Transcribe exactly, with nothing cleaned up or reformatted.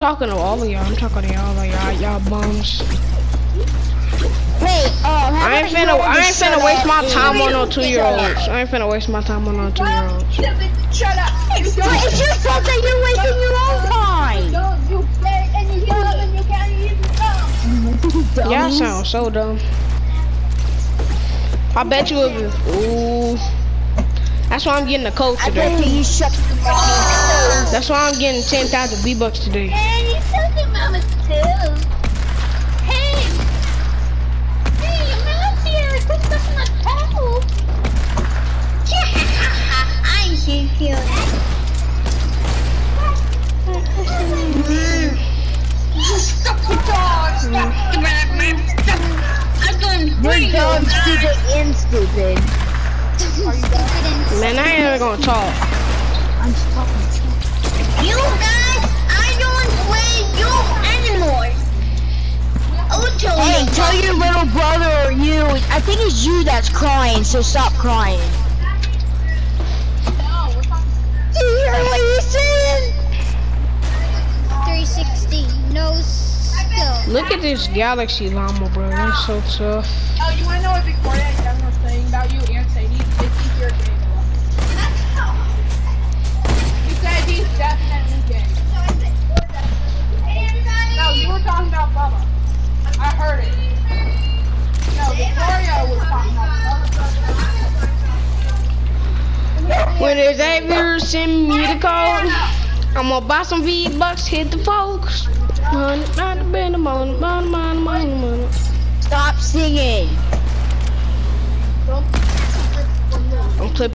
talking to all of y'all. I'm talking to y'all like y'all, y'all bums. Wait, uh, how I ain't about finna, you I ain't shut finna waste up my and- time on no two-year-olds. I ain't finna waste my time on no two-year-olds. Shut up. It's, it's your fault that you're wasting your own time. Don't you play and you yell and you can't even come. Y'all sound so dumb. I bet you if ooh. That's why I'm getting a coach I today. bet you shut your mouth. That's why I'm getting ten thousand V-Bucks today. And you took your mama too. Hey. Hey, your mom's here. Quit sucking my toe. I see you. Stop the dog. Stop the man. Stop. I'm going to bring You're dumb, you. stupid, and stupid. Man, I ain't even gonna talk. I'm just talking. You guys, I don't play you anymore. I will tell Hey, you. tell your little brother or you. I think it's you that's crying, so stop crying. Do you hear what he's saying? three sixty, no skill. Look at this Galaxy Llama, bro. That's so tough. Oh, you wanna know what Victoria and Kevin were saying about you and Sadie? They think you're gay. You said he's definitely gay. No, you were talking about Bubba. I heard it. No, Victoria was talking about When Xavier send me the code, I'm gonna buy some V-Bucks, hit the folks. Money, money, money, money, money, money, money. Stop singing. I'm clipping.